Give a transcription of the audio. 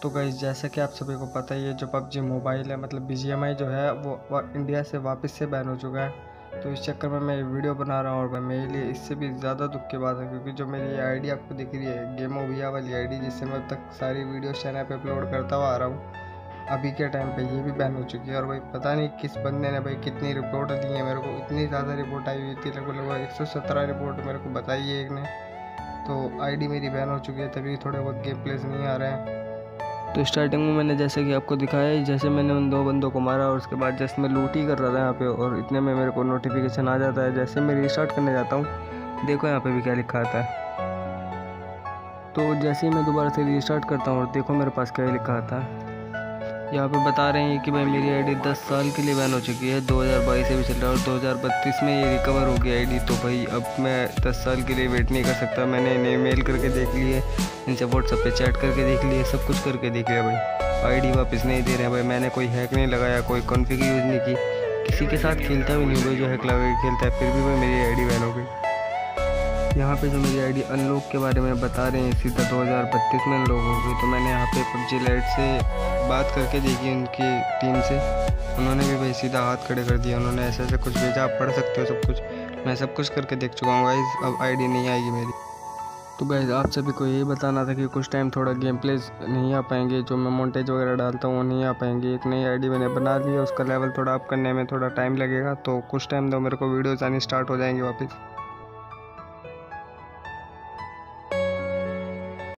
तो गाइस जैसा कि आप सभी को पता ही है, जो पबजी मोबाइल है मतलब BGMI जो है वो इंडिया से वापस से बैन हो चुका है। तो इस चक्कर में मैं ये वीडियो बना रहा हूँ और मेरे लिए इससे भी ज़्यादा दुख की बात है, क्योंकि जो मेरी ये आईडी आपको दिख रही है गेमो भैया वाली आईडी, जिससे मैं अब तक सारी वीडियो चैनल पे अपलोड करता हुआ आ रहा हूँ, अभी के टाइम पे ये भी बैन हो चुकी है। और भाई पता नहीं किस बंदे ने भाई कितनी रिपोर्ट दी है मेरे को, इतनी ज़्यादा रिपोर्ट आई हुई थी, लगभग 117 रिपोर्ट मेरे को बताई है एक ने। तो आईडी मेरी बैन हो चुकी है, तभी थोड़े बहुत गेम प्लेस नहीं आ रहे हैं। तो स्टार्टिंग में मैंने जैसे कि आपको दिखाया, जैसे मैंने उन 2 बंदों को मारा और उसके बाद जैसे मैं लूट ही कर रहा था यहाँ पे, और इतने में मेरे को नोटिफिकेशन आ जाता है। जैसे मैं रीस्टार्ट करने जाता हूँ, देखो यहाँ पे भी क्या लिखा आता है। तो जैसे ही मैं दोबारा से रीस्टार्ट करता हूँ और देखो मेरे पास क्या लिखा आता है, यहाँ पे बता रहे हैं कि भाई मेरी आईडी 10 साल के लिए बैन हो चुकी है। 2022 से भी चल रहा है और 2032 में ये रिकवर होगी आईडी। तो भाई अब मैं 10 साल के लिए वेट नहीं कर सकता। मैंने इन्हें मेल करके देख लिए, इनसे व्हाट्सएप पे चैट करके देख लिए, सब कुछ करके देख लिया भाई, आईडी वापस नहीं दे रहे हैं भाई। मैंने कोई हैक नहीं लगाया, कोई कॉन्फ़िग यूज़ नहीं की, किसी के साथ खेलता भी नहीं भाई जो हैक लगा के खेलता है, फिर भी भाई मेरी आईडी बैन हो गई। यहाँ पे जो मेरी आईडी अनलॉक के बारे में बता रहे हैं, सीधा 2032 में अनलॉक होगी। तो मैंने यहाँ पे PUBG लाइट से बात करके देखी उनकी टीम से, उन्होंने भी भाई सीधा हाथ खड़े कर दिया। उन्होंने ऐसे ऐसे कुछ भेजा, आप पढ़ सकते हो सब कुछ, मैं सब कुछ करके देख चुका हूँ गाइस। अब आईडी नहीं आएगी मेरी। तो गाइस आप सभी को यही बताना था कि कुछ टाइम थोड़ा गेम प्लेस नहीं आ पाएंगे, जो मैं मोन्टेज वगैरह डालता हूँ वो नहीं आ पाएंगे। एक नई आईडी मैंने बना ली है, उसका लेवल थोड़ा अप करने में थोड़ा टाइम लगेगा, तो कुछ टाइम दो मेरे को, वीडियोज़ आनी स्टार्ट हो जाएंगी वापस।